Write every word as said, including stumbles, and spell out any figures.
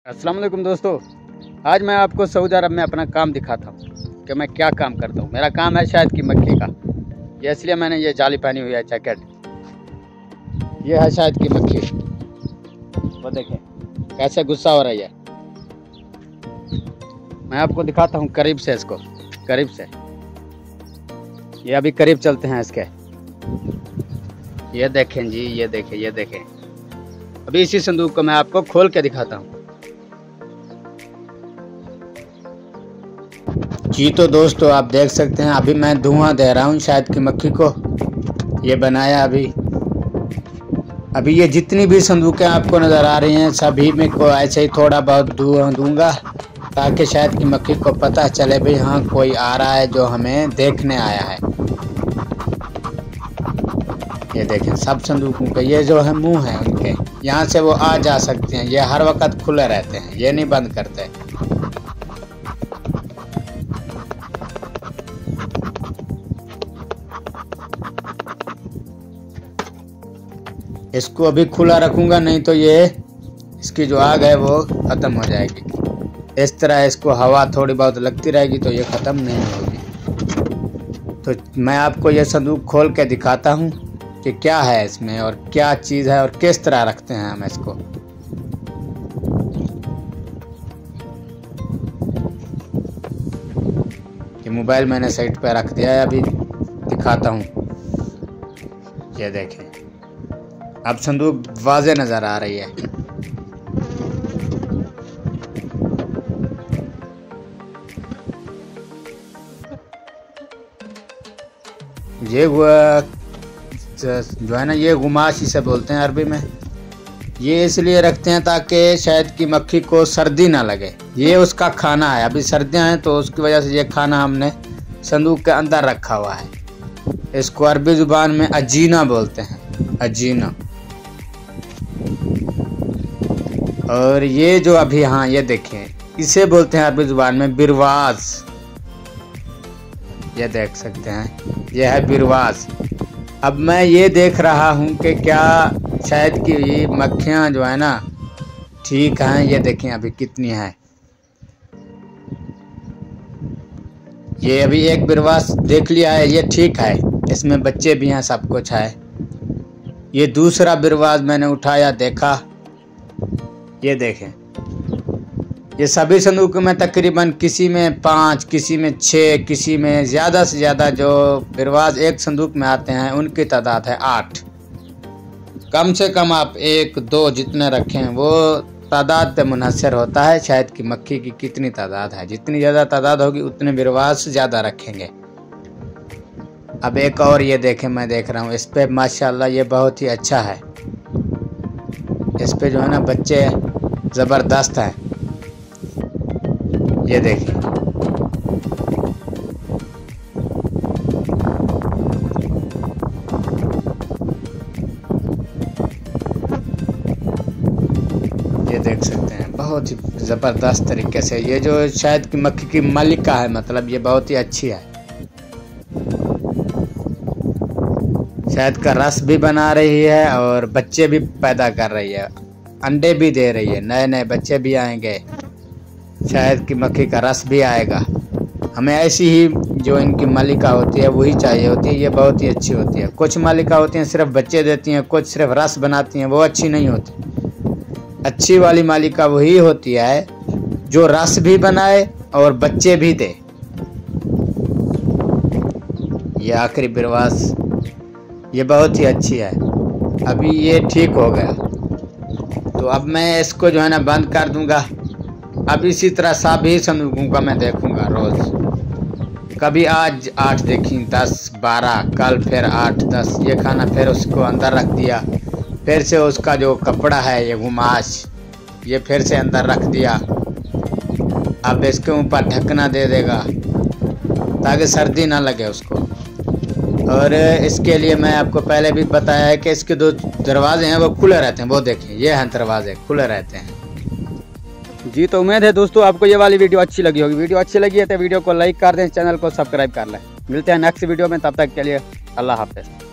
अस्सलाम वालेकुम दोस्तों, आज मैं आपको सऊदी अरब में अपना काम दिखाता हूँ कि मैं क्या काम करता हूँ। मेरा काम है शहद की मक्खी का, ये इसलिए मैंने ये जाली पहनी हुई है, जैकेट। ये है शहद की मक्खी, वो देखें कैसे गुस्सा हो रही है। मैं आपको दिखाता हूँ करीब से, इसको करीब से। ये अभी करीब चलते हैं इसके। ये देखें जी, ये देखें, ये देखें। अभी इसी संदूक को मैं आपको खोल के दिखाता हूँ। जी तो दोस्तों, आप देख सकते हैं अभी मैं धुआं दे रहा हूँ शहद की मक्खी को। ये बनाया अभी अभी ये जितनी भी संदूकें आपको नज़र आ रही हैं, सभी में को ऐसे ही थोड़ा बहुत धुआं दूंगा ताकि शहद की मक्खी को पता चले भाई हाँ कोई आ रहा है जो हमें देखने आया है। ये देखें सब संदूकों के ये जो है मुंह है उनके, यहाँ से वो आ जा सकते हैं। ये हर वक्त खुले रहते हैं, ये नहीं बंद करते। इसको अभी खुला रखूंगा, नहीं तो ये इसकी जो आग है वो ख़त्म हो जाएगी। इस तरह इसको हवा थोड़ी बहुत लगती रहेगी तो ये ख़त्म नहीं होगी। तो मैं आपको ये संदूक खोल के दिखाता हूँ कि क्या है इसमें और क्या चीज़ है और किस तरह रखते हैं हम इसको। ये मोबाइल मैंने साइड पे रख दिया है, अभी दिखाता हूँ। ये देखें, अब संदूक वाज़े नज़र आ रही है। ये जो है ना, ये गुमाश इसे बोलते हैं अरबी में। ये इसलिए रखते हैं ताकि शहद की मक्खी को सर्दी ना लगे। ये उसका खाना है, अभी सर्दियां हैं तो उसकी वजह से ये खाना हमने संदूक के अंदर रखा हुआ है। इसको अरबी ज़ुबान में अजीना बोलते हैं, अजीना। और ये जो अभी, हाँ ये देखें, इसे बोलते हैं अरबी ज़ुबान में बिरवाज। ये देख सकते हैं, ये है बिरवाज। अब मैं ये देख रहा हूँ कि क्या शहद की ये मक्खियाँ जो है ना ठीक हैं। ये देखें अभी कितनी हैं। ये अभी एक बिरवाज देख लिया है, ये ठीक है, इसमें बच्चे भी हैं, सब कुछ है। ये दूसरा बिरवाज मैंने उठाया, देखा, ये देखें। ये सभी संदूकों में तकरीबन किसी में पाँच, किसी में छः, किसी में ज़्यादा से ज़्यादा जो बिरवाज एक संदूक में आते हैं उनकी तादाद है आठ। कम से कम आप एक दो जितने रखें वो तादाद पे मुनहसर होता है शहद की मक्खी की कितनी तादाद है। जितनी ज़्यादा तादाद होगी उतने बिरवाज ज़्यादा रखेंगे। अब एक और ये देखें, मैं देख रहा हूँ इस पर माशाल्लाह ये बहुत ही अच्छा है। इस पे जो है ना बच्चे ज़बरदस्त हैं। ये देखिए, ये देख सकते हैं बहुत ही ज़बरदस्त तरीके से। ये जो शहद की मक्खी की मालिका है, मतलब ये बहुत ही अच्छी है। शहद का रस भी बना रही है और बच्चे भी पैदा कर रही है, अंडे भी दे रही है, नए नए बच्चे भी आएंगे, शहद की मक्खी का रस भी आएगा। हमें ऐसी ही जो इनकी मालिका होती है वही चाहिए होती है। ये बहुत ही अच्छी होती है। कुछ मालिका होती हैं सिर्फ बच्चे देती हैं, कुछ सिर्फ रस बनाती हैं, वो अच्छी नहीं होती। अच्छी वाली मालिका वही होती है जो रस भी बनाए और बच्चे भी दे। ये आखिरी बिरवास, ये बहुत ही अच्छी है। अभी ये ठीक हो गया तो अब मैं इसको जो है ना बंद कर दूंगा। अब इसी तरह सभी संदूकों का मैं देखूंगा रोज़। कभी आज आठ देखी, दस, बारह, कल फिर आठ, दस। ये खाना फिर उसको अंदर रख दिया, फिर से उसका जो कपड़ा है ये गुमाश ये फिर से अंदर रख दिया। अब इसके ऊपर ढकना दे देगा ताकि सर्दी ना लगे उसको। और इसके लिए मैं आपको पहले भी बताया है कि इसके दो दरवाजे हैं वो खुले रहते हैं। वो देखें, ये हैं दरवाजे खुले रहते हैं। जी तो उम्मीद है दोस्तों आपको ये वाली वीडियो अच्छी लगी होगी। वीडियो अच्छी लगी है तो वीडियो को लाइक कर दें, चैनल को सब्सक्राइब कर लें। मिलते हैं नेक्स्ट वीडियो में, तब तक के लिए अल्लाह हाफ़िज़।